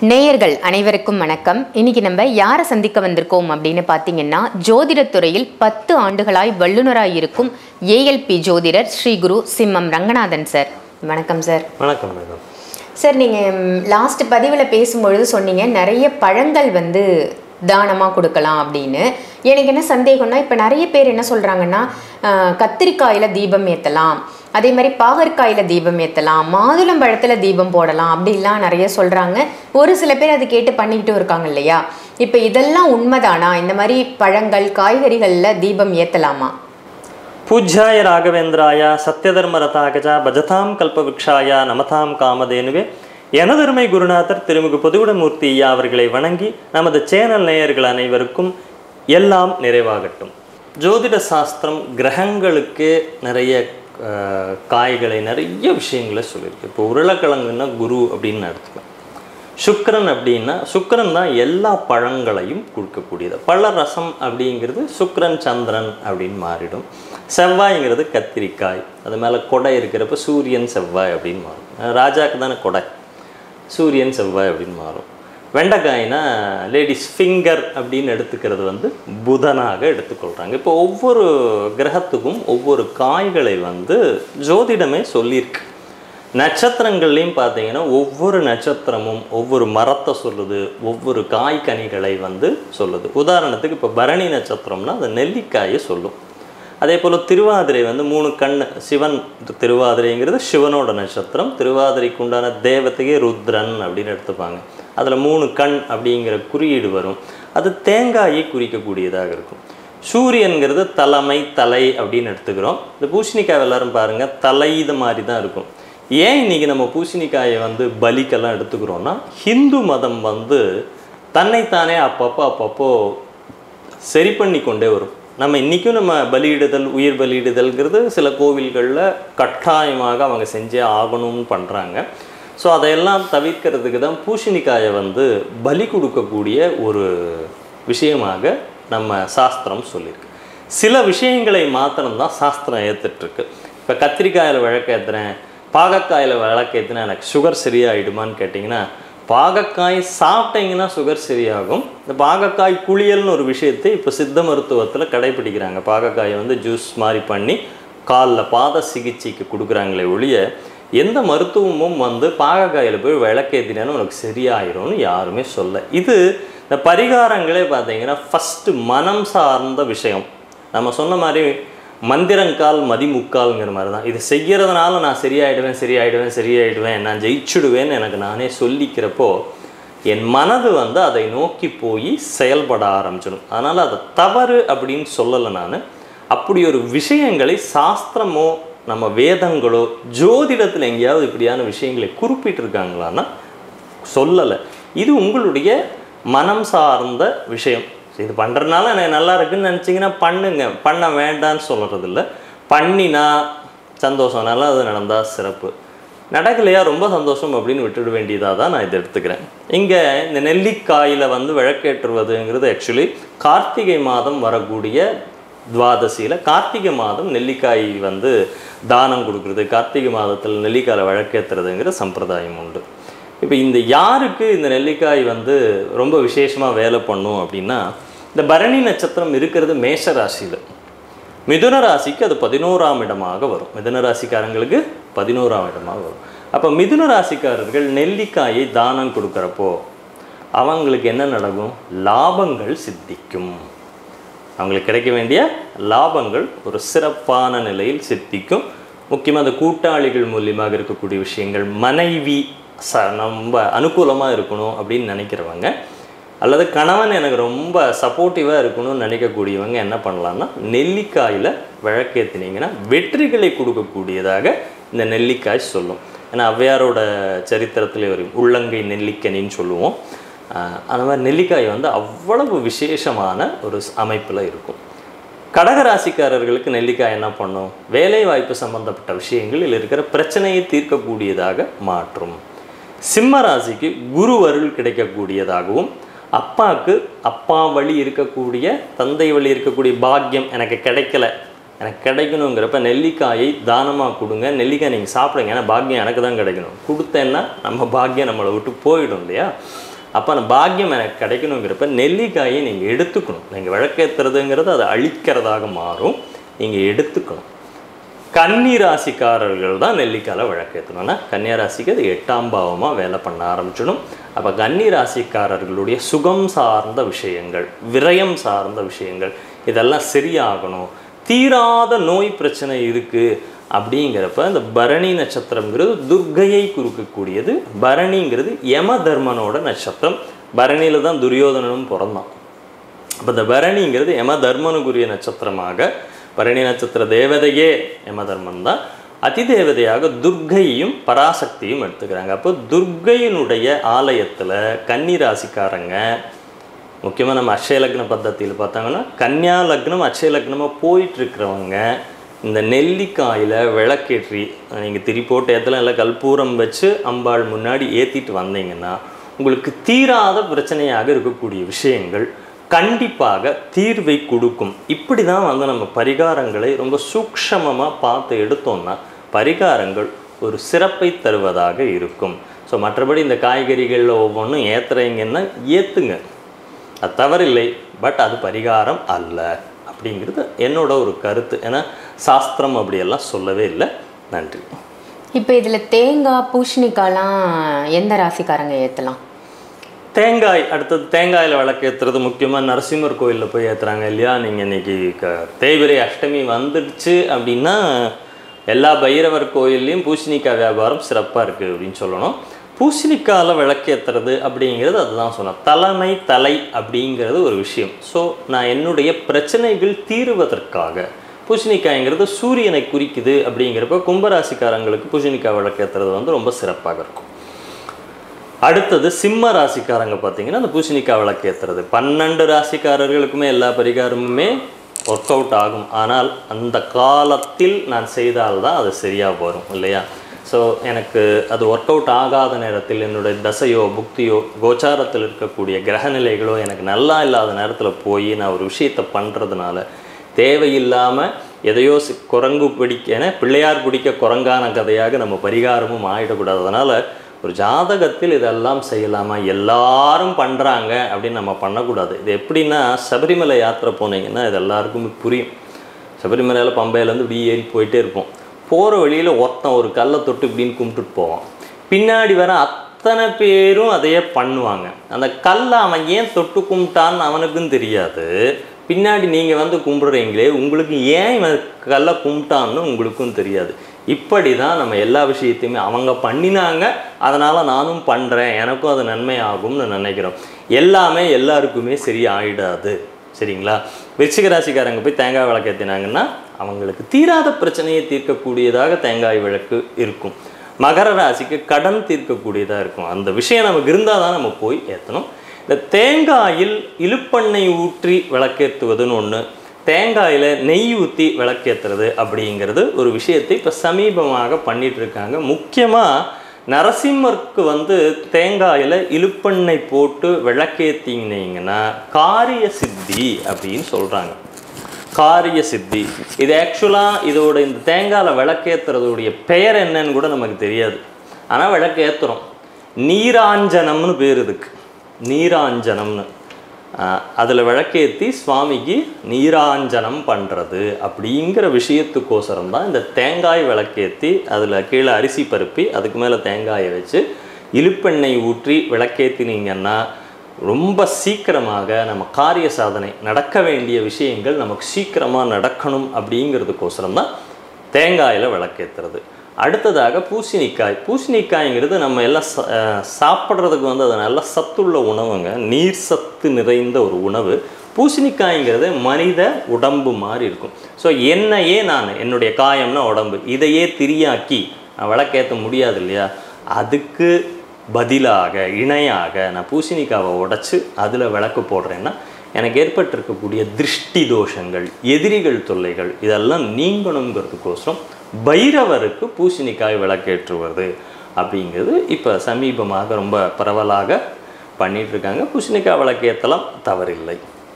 நேயர்கள் அனைவருக்கும் வணக்கம். இன்னைக்கு நம்ம யாரை சந்திக்க வந்திருக்கோம் அப்படின்னு பார்த்தீங்கன்னா, ஜோதிடத்துறையில் 10 ஆண்டுகளாய் வல்லுநராய் இருக்கும் ஏஎல்பி ஜோதிடர் ஸ்ரீ குரு சிம்மம் ரங்கநாதன் சார். வணக்கம் சார். வணக்கம் மேடம். சார், நீங்கள் லாஸ்ட் பதிவில் பேசும்பொழுது சொன்னீங்க நிறைய பழங்கள் தானமாக கொடுக்கலாம் அப்படின்னு. எனக்கு என்ன சந்தேகம்னா, இப்போ நிறைய பேர் என்ன சொல்கிறாங்கன்னா, கத்திரிக்காயில் தீபம் ஏற்றலாம், அதே மாதிரி பாகற்காயில் தீபம் ஏற்றலாம், மாதுளம்பழத்தில் தீபம் போடலாம் அப்படிலாம் நிறைய சொல்கிறாங்க. ஒரு சில பேர் அது கேட்டு பண்ணிக்கிட்டும் இருக்காங்க இல்லையா? இப்போ இதெல்லாம் உண்மைதானா? இந்த மாதிரி பழங்கள் காய்கறிகளில் தீபம் ஏற்றலாமா? பூஜ்யாய ராகவேந்திராய சத்யதர்மரதாகஜா பஜதாம் கல்பவிக்ஷாய நமதாம் காமதேனுவே எனதருமை குருநாதர் திருமிகு பொதுவுடமூர்த்தி ஐயா அவர்களை வணங்கி நமது சேனல் நேயர்கள் அனைவருக்கும் எல்லாம் நிறைவாகட்டும். ஜோதிட சாஸ்திரம் கிரகங்களுக்கு நிறைய காய்களை நிறைய விஷயங்களை சொல்லியிருக்கு. இப்போ உருளைக்கிழங்குன்னா குரு அப்படின்னு எடுத்துக்கலாம். சுக்கிரன் அப்படின்னா சுக்கிரன் தான் எல்லா பழங்களையும் கொடுக்கக்கூடியது. பழ ரசம் அப்படிங்கிறது சுக்கிரன் சந்திரன் அப்படின்னு மாறிடும். செவ்வாய்ங்கிறது கத்திரிக்காய், அது மேலே கொடை இருக்கிறப்ப சூரியன் செவ்வாய் அப்படின்னு மாறும். ராஜாக்கு தானே கொடை, சூரியன் செவ்வாய் அப்படின்னு மாறும். வெண்டைக்காய்னா லேடிஸ் ஃபிங்கர் அப்படின்னு எடுத்துக்கிறது புதனாக எடுத்துக்கொள்கிறாங்க. இப்போ ஒவ்வொரு கிரகத்துக்கும் ஒவ்வொரு காய்களை ஜோதிடமே சொல்லியிருக்கு. நட்சத்திரங்கள்லையும் பார்த்தீங்கன்னா ஒவ்வொரு நட்சத்திரமும் ஒவ்வொரு மரத்தை சொல்லுது, ஒவ்வொரு காய்கனிகளை சொல்லுது. உதாரணத்துக்கு இப்போ பரணி நட்சத்திரம்னா அது நெல்லிக்காயை சொல்லும். அதே போல் திருவாதிரை 3 கண், சிவன் திருவாதிரைங்கிறது சிவனோட நட்சத்திரம். திருவாதிரைக்கு உண்டான தேவதையே ருத்ரன் அப்படின்னு எடுத்துப்பாங்க. அதில் 3 கண் அப்படிங்கிற குறியீடு வரும். அது தேங்காயை குறிக்கக்கூடியதாக இருக்கும். சூரியன்கிறது தலைமை, தலை அப்படின்னு எடுத்துக்கிறோம். இந்த பூசணிக்காய் எல்லாரும் பாருங்கள், தலை இது மாதிரி தான் இருக்கும். ஏன் இன்றைக்கி நம்ம பூசணிக்காயை பலிக்கெல்லாம் எடுத்துக்கிறோன்னா, ஹிந்து மதம் தன்னைத்தானே அப்பப்போ சரி பண்ணி கொண்டே வரும். நம்ம இன்றைக்கும் நம்ம பலியிடுதல், உயிர் பலியிடுதல்ங்கிறது சில கோவில்களில் கட்டாயமாக அவங்க செஞ்சே ஆகணும்னு பண்ணுறாங்க. ஸோ அதையெல்லாம் தவிர்க்கிறதுக்கு தான் பூசணிக்காயை பலி கொடுக்கக்கூடிய ஒரு விஷயமாக நம்ம சாஸ்திரம் சொல்லியிருக்கு. சில விஷயங்களை மாத்திரம்தான் சாஸ்திரம் ஏற்றுட்ருக்கு. இப்போ கத்திரிக்காயில் விளக்கேற்றுறேன், பாகக்காயில் விளக்கேற்றுனா எனக்கு சுகர் சரியாயிடுமான்னு கேட்டிங்கன்னா, பாகக்காய் சாப்பிட்டீங்கன்னா சுகர் சரியாகும். இந்த பாகக்காய் குளியல்னு ஒரு விஷயத்தை இப்போ சித்த மருத்துவத்தில் கடைபிடிக்கிறாங்க. பாகக்காயை ஜூஸ் மாதிரி பண்ணி காலில் பாத சிகிச்சைக்கு கொடுக்குறாங்களே ஒழிய, எந்த மருத்துவமும் பாகக்காயில் போய் விளக்கேற்றினாலும் உனக்கு சரியாயிரும்னு யாருமே சொல்ல. இது இந்த பரிகாரங்களே பார்த்தீங்கன்னா ஃபஸ்ட்டு மனம் சார்ந்த விஷயம். நம்ம சொன்ன மாதிரி மந்திரங்கால் மதிமுக்கால்ங்கிற மாதிரி தான். இது செய்கிறதுனால நான் சரியாயிடுவேன், நான் ஜெயிச்சுடுவேன்னு எனக்கு நானே சொல்லிக்கிறப்போ என் மனது அதை நோக்கி போய் செயல்பட ஆரம்பிச்சிடும். அதனால் அதை தவறு அப்படின்னு சொல்லலை நான். அப்படி ஒரு விஷயங்களை சாஸ்திரமோ நம்ம வேதங்களோ ஜோதிடத்தில் எங்கேயாவது இப்படியான விஷயங்களை குறிப்பிட்டிருக்காங்களான்னா சொல்லலை. இது உங்களுடைய மனம் சார்ந்த விஷயம். இது பண்ணுறதுனால எனக்கு நல்லா இருக்குன்னு நினச்சிங்கன்னா பண்ணுங்க, பண்ண வேண்டான்னு சொல்கிறதில்ல. பண்ணினா சந்தோஷம், நல்லா அது நடந்தால் சிறப்பு, நடக்கலையா ரொம்ப சந்தோஷம் அப்படின்னு விட்டுட வேண்டியதாக தான் நான் இதை எடுத்துக்கிறேன். இங்கே இந்த நெல்லிக்காயில் விளக்கேற்றுவதுங்கிறது ஆக்சுவலி கார்த்திகை மாதம் வரக்கூடிய துவாதசியில் கார்த்திகை மாதம் நெல்லிக்காய் தானம் கொடுக்குறது, கார்த்திகை மாதத்தில் நெல்லிக்காயில் விளக்கேற்றுறதுங்கிற சம்பிரதாயம் உண்டு. இப்போ இந்த யாருக்கு இந்த நெல்லிக்காய் ரொம்ப விசேஷமாக வேலை பண்ணும் அப்படின்னா, இந்த பரணி நட்சத்திரம் இருக்கிறது மேஷ ராசியில், மிதுன ராசிக்கு அது 11ஆம் இடமாக வரும். மிதுன ராசிக்காரங்களுக்கு 11ஆம் இடமாக வரும். அப்போ மிதுன ராசிக்காரர்கள் நெல்லிக்காயை தானம் கொடுக்குறப்போ அவங்களுக்கு என்ன நடக்கும்? லாபங்கள் சித்திக்கும். அவங்களுக்கு கிடைக்க வேண்டிய லாபங்கள் ஒரு சிறப்பான நிலையில் சித்திக்கும். முக்கியமாக அந்த கூட்டாளிகள் மூலியமாக இருக்கக்கூடிய விஷயங்கள், மனைவி ரொம்ப அனுகூலமாக இருக்கணும் அப்படின்னு நினைக்கிறவங்க, அல்லது கணவன் எனக்கு ரொம்ப சப்போர்ட்டிவாக இருக்கணும்னு நினைக்கக்கூடியவங்க என்ன பண்ணலான்னா, நெல்லிக்காயில் விளக்கேற்றினீங்கன்னா வெற்றிகளை கொடுக்கக்கூடியதாக இந்த நெல்லிக்காய் சொல்லும். ஏன்னா ஔவையாரோட சரித்திரத்தில் வரும் உள்ளங்கை நெல்லிக்கனின்னு சொல்லுவோம். அந்த மாதிரி நெல்லிக்காய் அவ்வளவு விசேஷமான ஒரு அமைப்பில் இருக்கும். கடகராசிக்காரர்களுக்கு நெல்லிக்காய் என்ன பண்ணும்? வேலை வாய்ப்பு சம்பந்தப்பட்ட விஷயங்களில் இருக்கிற பிரச்சனையை தீர்க்கக்கூடியதாக மாற்றும். சிம்ம ராசிக்கு குரு அருள் கிடைக்கக்கூடியதாகவும், அப்பாவுக்கு அப்பா வழி இருக்கக்கூடிய, தந்தை வழி இருக்கக்கூடிய பாக்கியம் எனக்கு கிடைக்கல, எனக்கு கிடைக்கணுங்கிறப்ப நெல்லிக்காயை தானமாக கொடுங்க. நெல்லிக்காய் நீங்கள் சாப்பிடுங்க, ஏன்னா பாக்கியம் எனக்கு தான் கிடைக்கணும். கொடுத்தேன்னா நம்ம பாக்கியம் நம்மளை விட்டு போயிடும் இல்லையா? அப்போ அந்த பாக்கியம் எனக்கு கிடைக்கணுங்கிறப்ப நெல்லிக்காயை நீங்கள் எடுத்துக்கணும். நீங்கள் விளக்கேற்றுறதுங்கிறது அதை அழிக்கிறதாக மாறும், நீங்கள் எடுத்துக்கணும். கன்னி ராசிக்காரர்கள் தான் நெல்லிக்காயில் விளக்கேற்றணும்னா கன்னியா ராசிக்கு அது 8ஆம் பாவமாக வேலை பண்ண ஆரம்பிச்சிடும். அப்போ கன்னி ராசிக்காரர்களுடைய சுகம் சார்ந்த விஷயங்கள், விரயம் சார்ந்த விஷயங்கள் இதெல்லாம் சரியாகணும். தீராத நோய் பிரச்சனை இருக்குது அப்படிங்கிறப்ப இந்த பரணி நட்சத்திரங்கிறது துர்க்கையை குறிக்கக்கூடியது. பரணிங்கிறது யம தர்மனோட நட்சத்திரம். பரணியில் தான் துரியோதனனும் பிறந்தான். அப்போ இந்த பரணிங்கிறது யம தர்மனுக்குரிய நட்சத்திரமாக, பரணி நட்சத்திர தேவதையே யம தர்மன் தான். அதிதேவதையாக துர்க்கையும் பராசக்தியும் எடுத்துக்கிறாங்க. அப்போ துர்க்கையினுடைய ஆலயத்தில் கன்னி ராசிக்காரங்க முக்கியமாக நம்ம அக்ஷய லக்ன பద్ధதியில் பார்த்தாங்கன்னா கன்னியா லக்னம் அக்ஷய லக்னமாக போயிட்டுருக்கிறவங்க இந்த நெல்லிக்காயில் விளக்கேற்றி நீங்கள் திரி போட்டு ஏற்றலாம், இல்லை கற்பூரம் வச்சு அம்பாள் முன்னாடி ஏற்றிட்டு வந்தீங்கன்னா உங்களுக்கு தீராத பிரச்சனையாக இருக்கக்கூடிய விஷயங்கள் கண்டிப்பாக தீர்வை கொடுக்கும். இப்படி தான் நம்ம பரிகாரங்களை ரொம்ப சூக்ஷமமாக பார்த்து எடுத்தோம்னா பரிகாரங்கள் ஒரு சிறப்பை தருவதாக இருக்கும். ஸோ மற்றபடி இந்த காய்கறிகளில் ஒவ்வொன்றும் ஏற்றுறீங்கன்னா ஏற்றுங்க, அது தவறில்லை. பட் அது பரிகாரம் அல்ல அப்படிங்கிறது என்னோட ஒரு கருத்து. ஏன்னா சாஸ்திரம் அப்படியெல்லாம் சொல்லவே இல்லை. நன்றி. இப்போ இதில் தேங்காய் பூசணிக்காய்லாம் எந்த ராசிக்காரங்க ஏற்றலாம்? தேங்காய், அடுத்தது தேங்காயில் விளக்கேற்றுறது முக்கியமாக நரசிம்மர் கோயிலில் போய் ஏற்றுறாங்க இல்லையா. நீங்கள் இன்றைக்கி தேய்பிரை அஷ்டமி வந்துடுச்சு அப்படின்னா எல்லா பைரவர் கோயில்லையும் பூசணிக்காய் வியாபாரம் சிறப்பாக இருக்குது அப்படின்னு சொல்லணும். பூசணிக்காயில் விளக்கேற்றுறது அப்படிங்கிறது அதுதான் சொன்னேன், தலை அப்படிங்கிறது ஒரு விஷயம். ஸோ நான் என்னுடைய பிரச்சனைகள் தீருவதற்காக பூசணிக்காய்ங்கிறது சூரியனை குறிக்குது அப்படிங்கிறப்ப கும்பராசிக்காரங்களுக்கு பூசணிக்காய் விளக்கேற்றுறது ரொம்ப சிறப்பாக இருக்கும். அடுத்தது சிம்ம ராசிக்காரங்க பார்த்தீங்கன்னா அந்த பூசணிக்காய் விளக்கேற்றுறது 12 ராசிக்காரர்களுக்குமே எல்லா பரிகாரமுமே ஒர்க் அவுட் ஆகும். ஆனால் அந்த காலத்தில் நான் செய்தால்தான் அது சரியாக வரும் இல்லையா. ஸோ எனக்கு அது ஒர்க் அவுட் ஆகாத நேரத்தில் என்னுடைய தசையோ புக்தியோ கோச்சாரத்தில் இருக்கக்கூடிய கிரகநிலைகளோ எனக்கு நல்லா இல்லாத நேரத்தில் போய் நான் ஒரு விஷயத்தை பண்ணுறதுனால தேவையில்லாமல் எதையோ குரங்கு பிடிக்க பிள்ளையார் பிடிக்க குரங்கான கதையாக நம்ம பரிகாரமும் ஆகிடக்கூடாது. அதனால் ஒரு ஜாதகத்தில் இதெல்லாம் செய்யலாமா, எல்லாரும் பண்ணுறாங்க அப்படின்னு நம்ம பண்ணக்கூடாது. இது எப்படின்னா சபரிமலை யாத்திரை போனீங்கன்னா இது எல்லாருக்குமே புரியும். சபரிமலையில் பம்பையிலேருந்து இப்படி ஏறி போயிட்டே இருப்போம். போகிற வழியில் ஒருத்தன் ஒரு கல்லை தொட்டு இப்படின்னு கும்பிட்டுட்டு போவான். பின்னாடி வர அத்தனை பேரும் அதையே பண்ணுவாங்க. அந்த கல்லை அவன் ஏன் தொட்டு கும்பிட்டான்னு அவனுக்கும் தெரியாது. பின்னாடி நீங்கள் கும்பிட்றீங்களே உங்களுக்கு ஏன் இவன் கல்லை கும்பிட்டான்னு உங்களுக்கும் தெரியாது. இப்படி தான் நம்ம எல்லா விஷயத்தையுமே அவங்க பண்ணினாங்க, அதனால் நானும் பண்ணுறேன், எனக்கும் அது நன்மை ஆகும்னு நினைக்கிறோம். எல்லாமே எல்லாருக்குமே சரி ஆகிடாது. சரிங்களா. விருச்சிக ராசிக்காரங்க போய் தேங்காய் விளக்கு ஏற்றினாங்கன்னா அவங்களுக்கு தீராத பிரச்சனையை தீர்க்கக்கூடியதாக தேங்காய் விளக்கு இருக்கும். மகர ராசிக்கு கடன் தீர்க்கக்கூடியதாக இருக்கும். அந்த விஷயம் நமக்கு இருந்தால் தான் நம்ம போய் ஏற்றணும். இந்த தேங்காயில் இழுப்பெண்ணெய் ஊற்றி விளக்கேற்றுவதுன்னு ஒன்று, தேங்காயில் நெய் ஊற்றி விளக்கேற்றுறது அப்படிங்கிறது ஒரு விஷயத்தை இப்போ சமீபமாக பண்ணிகிட்ருக்காங்க. முக்கியமாக நரசிம்மருக்கு தேங்காயில் இழுப்பெண்ணெய் போட்டு விளக்கேற்றிங்கன்னா காரிய சித்தி அப்படின்னு சொல்கிறாங்க. காரிய சித்தி இது ஆக்சுவலாக இதோட இந்த தேங்காயில் விளக்கேற்றுறதுடைய பெயர் என்னன்னு கூட நமக்கு தெரியாது. ஆனால் விளக்கேற்றுறோம். நீராஞ்சனம்னு பேர் இதுக்கு. நீராஞ்சனம்னு அதில் விளக்கேற்றி சுவாமிக்கு நீராஞ்சனம் பண்ணுறது அப்படிங்கிற விஷயத்துக்கோசரம் தான் இந்த தேங்காய் விளக்கேற்றி அதில் கீழே அரிசி பருப்பி அதுக்கு மேலே தேங்காயை வச்சு இழுப்பெண்ணெய் ஊற்றி விளக்கேற்றினீங்கன்னா ரொம்ப சீக்கிரமாக நம்ம காரிய சாதனை நடக்க வேண்டிய விஷயங்கள் நமக்கு சீக்கிரமாக நடக்கணும் அப்படிங்கிறதுக்கோசரம் தான் தேங்காயில் விளக்கேற்றுறது. அடுத்ததாக பூசணிக்காய். பூசணிக்காய்ங்கிறது நம்ம எல்லாம் சாப்பிட்றதுக்கு அது நல்ல சத்துள்ள உணவுங்க, நீர் சத்து நிறைந்த ஒரு உணவு. பூசணிக்காய்ங்கிறது மனித உடம்பு மாதிரி இருக்கும். ஸோ என்னையே நான் என்னுடைய காயம்னா உடம்பு, இதையே திரியாக்கி நான் விளக்கேற்ற முடியாது இல்லையா. அதுக்கு பதிலாக இணையாக நான் பூசணிக்காவை உடைச்சி அதில் விளக்கு போடுறேன்னா எனக்கு ஏற்பட்டிருக்கக்கூடிய திருஷ்டி தோஷங்கள், எதிரிகள் தொல்லைகள் இதெல்லாம் நீங்கணுங்கிறதுக்கோசரம் பைரவருக்கு பூசணிக்காய் விளக்கேற்றுவது அப்படிங்கிறது இப்போ சமீபமாக ரொம்ப பரவலாக பண்ணிகிட்ருக்காங்க. பூசணிக்காய் விளக்கேற்றலாம், தவறில்லை.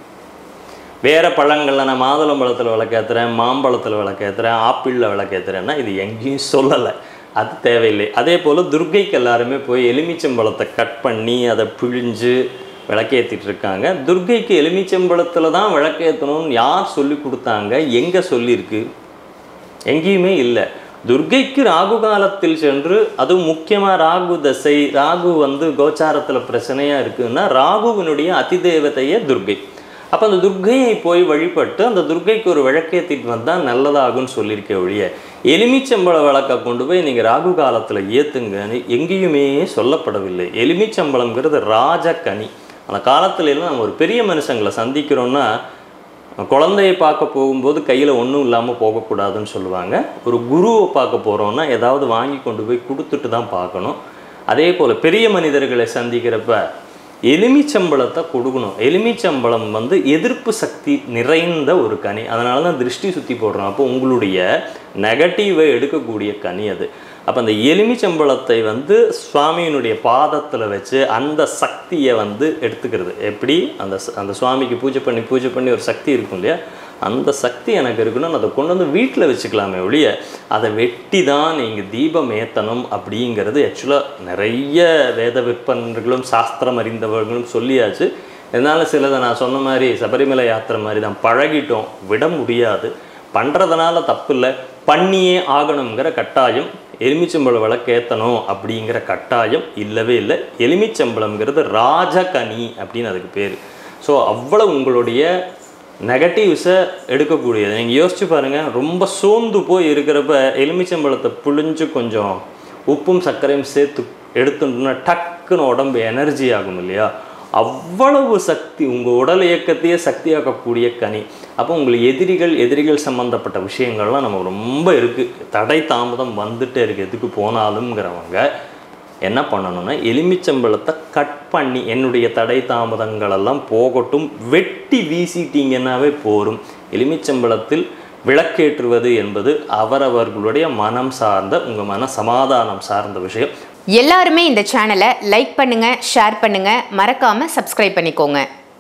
வேறு பழங்களில் நான் மாதுளம்பழத்தில் விளக்கேற்றுறேன், மாம்பழத்தில் விளக்கேற்றுறேன், ஆப்பிளில் விளக்கேற்றுறேன்னா இது எங்கேயும் சொல்லலை. அது தேவையில்லை. அதே போல் துர்க்கைக்கு எல்லாருமே போய் எலுமிச்சம்பழத்தை கட் பண்ணி அதை பிழிஞ்சு விளக்கேற்றிட்டு இருக்காங்க. துர்க்கைக்கு எலுமிச்சம்பழத்தில் தான் விளக்கேற்றணும்னு யார் சொல்லி கொடுத்தாங்க? எங்கே சொல்லியிருக்கு? எங்கேயுமே இல்லை. துர்க்கைக்கு ராகு காலத்தில் சென்று, அதுவும் முக்கியமாக ராகு தசை, ராகு கோச்சாரத்தில் பிரச்சனையாக இருக்குதுன்னா ராகுவினுடைய அதிதேவதையே துர்க்கை. அப்போ அந்த துர்க்கையை போய் வழிபட்டு அந்த துர்க்கைக்கு ஒரு விளக்கேற்றிட்டு வந்தால் நல்லதாகும்னு சொல்லியிருக்க ஒழிய எலுமிச்சம்பழ விளக்கை கொண்டு போய் நீங்கள் ராகு காலத்தில் ஏற்றுங்கன்னு எங்கேயுமே சொல்லப்படவில்லை. எலுமிச்சம்பழம்ங்கிறது ராஜக்கனி. அந்த காலத்துலலாம் நம்ம ஒரு பெரிய மனுஷங்களை சந்திக்கிறோன்னா குழந்தையை பார்க்க போகும்போது கையில் ஒன்றும் இல்லாமல் போகக்கூடாதுன்னு சொல்லுவாங்க. ஒரு குருவை பார்க்க போகிறோன்னா ஏதாவது வாங்கி கொண்டு போய் கொடுத்துட்டு தான் பார்க்கணும். அதே போல் பெரிய மனிதர்களை சந்திக்கிறப்ப எலுமிச்சம்பழத்தை கொடுக்கணும். எலுமிச்சம்பழம் எதிர்ப்பு சக்தி நிறைந்த ஒரு கனி. அதனால தான் திருஷ்டி சுற்றி போடுறோம். அப்போ உங்களுடைய நெகட்டிவை எடுக்கக்கூடிய கனி அது. அப்போ அந்த எலுமிச்சம்பழத்தை சுவாமியினுடைய பாதத்தில் வச்சு அந்த சக்தியை எடுத்துக்கிறது. எப்படி அந்த சுவாமிக்கு பூஜை பண்ணி ஒரு சக்தி இருக்கும் இல்லையா, அந்த சக்தி எனக்கு இருக்கணும்னு அதை கொண்டு வீட்டில் வச்சுக்கலாமே ஒழிய அதை வெட்டி தான் நீங்கள் தீபம் ஏற்றணும் அப்படிங்கிறது ஆக்சுவலாக நிறைய வேத விற்பனர்களும் சாஸ்திரம் அறிந்தவர்களும் சொல்லியாச்சு. இதனால் சிலதை நான் சொன்ன மாதிரி சபரிமலை யாத்திரை மாதிரி தான் பழகிட்டோம், விட முடியாது. பண்ணுறதுனால தப்பு இல்லை, பண்ணியே ஆகணுங்கிற கட்டாயம், எலுமிச்சம்பழம் விளக்கேற்றணும் அப்படிங்கிற கட்டாயம் இல்லவே இல்லை. எலுமிச்சம்பழம்ங்கிறது ராஜகனி அப்படின்னு அதுக்கு பேர். ஸோ அவ்வளோ உங்களுடைய நெகட்டிவ்ஸை எடுக்கக்கூடியது. நீங்கள் யோசிச்சு பாருங்கள், ரொம்ப சோர்ந்து போய் இருக்கிறப்ப எலுமிச்சம்பழத்தை புழிஞ்சு கொஞ்சம் உப்பும் சர்க்கரையும் சேர்த்து எடுத்துட்டோம்னா டக்குன்னு உடம்பு எனர்ஜி ஆகும் இல்லையா, அவ்வளவு சக்தி உங்கள் உடல் இயக்கத்தையே சக்தியாக்கக்கூடிய கனி. அப்போ உங்களுக்கு எதிரிகள் சம்மந்தப்பட்ட விஷயங்கள்லாம் நமக்கு ரொம்ப இருக்குது, தடை தாமதம் வந்துட்டே இருக்குது. எதுக்கு போனாலும்ங்கிறவங்க என்ன பண்ணணும்னா எலுமிச்சம்பழத்தை கட் பண்ணி என்னுடைய தடை தாமதங்களெல்லாம் போகட்டும் வெட்டி வீசிட்டீங்கன்னாவே போரும். எலுமிச்சம்பழத்தில் விளக்கேற்றுவது என்பது அவரவர்களுடைய மனம் சார்ந்த, உங்கள் மன சமாதானம் சார்ந்த விஷயம். எல்லாருமே இந்த சேனலை லைக் பண்ணுங்க, ஷேர் பண்ணுங்க, மறக்காம சப்ஸ்கிரைப் பண்ணிக்கோங்க.